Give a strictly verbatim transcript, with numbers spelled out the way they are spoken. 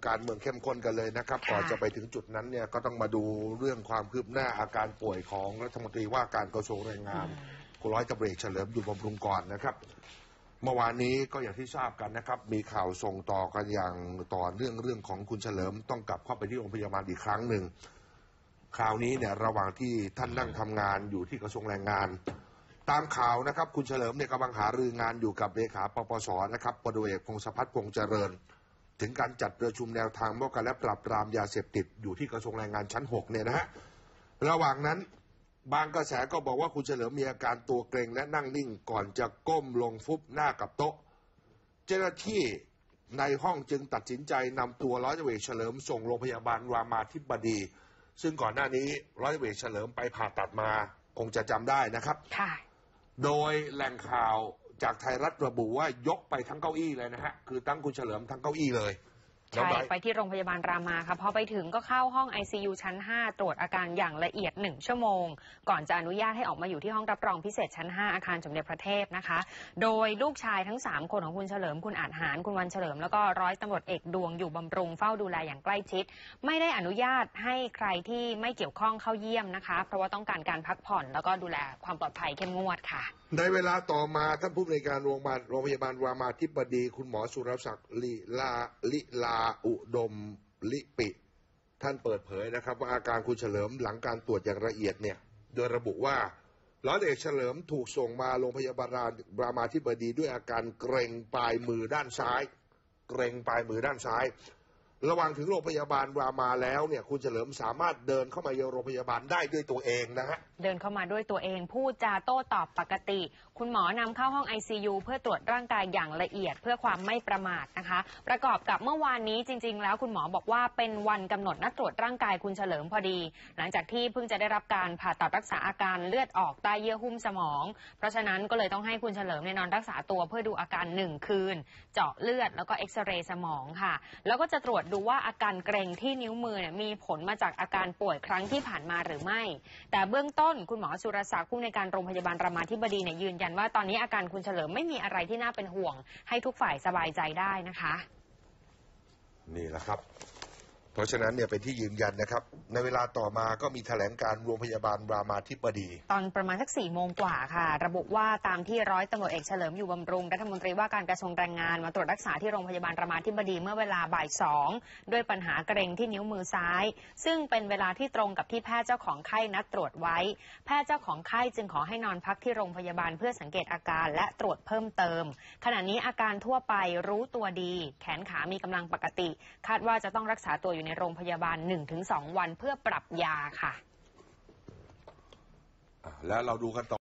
การเมืองเข้มข้นกันเลยนะครับก่อนจะไปถึงจุดนั้นเนี่ยก็ต้องมาดูเรื่องความคืบหน้าอาการป่วยของรัฐมนตรีว่าการกระทรวงแรงงานคุณร้อยตำรวจเอกเฉลิมอยู่บำรุงก่อนนะครับเมื่อวานนี้ก็อย่างที่ทราบกันนะครับมีข่าวส่งต่อกันอย่างต่อเนื่องเรื่องของคุณเฉลิมต้องกลับเข้าไปที่โรงพยาบาลอีกครั้งหนึ่งคราวนี้เนี่ยระหว่างที่ท่านนั่งทำงานอยู่ที่กระทรวงแรงงานตามข่าวนะครับคุณเฉลิมเนี่ยกำลังหารืองานอยู่กับเลขาปปสนะครับพลตำรวจเอกพงศพัฒน์พงษ์เจริญถึงการจัดประชุมแนวทางป้องกันและปราบปรามยาเสพติดอยู่ที่กระทรวงแรงงานชั้นหกเนี่ยนะฮะระหว่างนั้นบางกระแสก็บอกว่าคุณเฉลิมมีอาการตัวเกร็งและนั่งนิ่งก่อนจะก้มลงฟุบหน้ากับโต๊ะเจ้าหน้าที่ในห้องจึงตัดสินใจนำตัวร้อยตำรวจเอกเฉลิมส่งโรงพยาบาลรามาธิบดีซึ่งก่อนหน้านี้ร้อยตำรวจเอกเฉลิมไปผ่าตัดมาคงจะจำได้นะครับค่ะโดยแหล่งข่าวจากไทยรัฐระบุว่ายกไปทั้งเก้าอี้เลยนะฮะคือตั้งคุณเฉลิมทั้งเก้าอี้เลยใช่ไปที่โรงพยาบาลรามาค่ะพอไปถึงก็เข้าห้อง ไอ ซี ยู ชั้นห้าตรวจอาการอย่างละเอียดหนึ่งชั่วโมงก่อนจะอนุญาตให้ออกมาอยู่ที่ห้องรับรองพิเศษชั้นห้าอาคารสมเด็จพระเทพนะคะโดยลูกชายทั้งสามคนของคุณเฉลิมคุณอาจหารคุณวันเฉลิมแล้วก็ร้อยตำรวจเอกดวงอยู่บำรุงเฝ้าดูแลอย่างใกล้ชิดไม่ได้อนุญาตให้ใครที่ไม่เกี่ยวข้องเข้าเยี่ยมนะคะเพราะว่าต้องการการพักผ่อนแล้วก็ดูแลความปลอดภัยเข้มงวดค่ะในเวลาต่อมาท่านผู้อำนวยการโรงพยาบาลโรงพยาบาลรามาธิบดีคุณหมอสุรศักดิ์ลิลาลิลาอุดมลิปิท่านเปิดเผยนะครับว่าอาการคุณเฉลิมหลังการตรวจอย่างละเอียดเนี่ยโดยระบุว่าร้อยเอกเฉลิมถูกส่งมาโรงพยาบาลรามาธิบดีด้วยอาการเกร็งปลายมือด้านซ้ายเกร็งปลายมือด้านซ้ายระหว่างถึงโรงพยาบาลรามาแล้วเนี่ยคุณเฉลิมสามารถเดินเข้ามายังโรงพยาบาลได้ด้วยตัวเองนะฮะเดินเข้ามาด้วยตัวเองพูดจาโต้ตอบปกติคุณหมอนำเข้าห้อง ไอ ซี ยู เพื่อตรวจร่างกายอย่างละเอียดเพื่อความไม่ประมาทนะคะประกอบกับเมื่อวานนี้จริงๆแล้วคุณหมอบอกว่าเป็นวันกำหนดนัดตรวจร่างกายคุณเฉลิมพอดีหลังจากที่เพิ่งจะได้รับการผ่าตัดรักษาอาการเลือดออกใต้เยื่อหุ้มสมองเพราะฉะนั้นก็เลยต้องให้คุณเฉลิมนอนรักษาตัวเพื่อดูอาการหนึ่งคืนเจาะเลือดแล้วก็เอ็กซเรย์สมองค่ะแล้วก็จะตรวจดูว่าอาการเกร็งที่นิ้วมือเนี่ยมีผลมาจากอาการป่วยครั้งที่ผ่านมาหรือไม่แต่เบื้องต้นคุณหมอสุรศักดิ์ผู้ในการโรงพยาบาลรามาธิบดีเนี่ยยืนยันว่าตอนนี้อาการคุณเฉลิมไม่มีอะไรที่น่าเป็นห่วงให้ทุกฝ่ายสบายใจได้นะคะนี่แหละครับเพราะฉะนั้นเนี่ยเป็นที่ยืนยันนะครับในเวลาต่อมาก็มีแถลงการโรงพยาบาลรามาธิบดีตอนประมาณสักสี่โมงกว่าค่ะระบุว่าตามที่ร้อยตำรวจเอกเฉลิมอยู่บำรุงรัฐมนตรีว่าการกระทรวงแรงงานมาตรวจรักษาที่โรงพยาบาลรามาธิบดีเมื่อเวลาบ่ายสองด้วยปัญหาเกร็งที่นิ้วมือซ้ายซึ่งเป็นเวลาที่ตรงกับที่แพทย์เจ้าของไข้นัดตรวจไว้แพทย์เจ้าของไข้จึงขอให้นอนพักที่โรงพยาบาลเพื่อสังเกตอาการและตรวจเพิ่มเติมขณะนี้อาการทั่วไปรู้ตัวดีแขนขามีกำลังปกติคาดว่าจะต้องรักษาตัวอยู่ในโรงพยาบาลหนึ่งถึงสองวันเพื่อปรับยาค่ะแล้วเราดูกันต่อ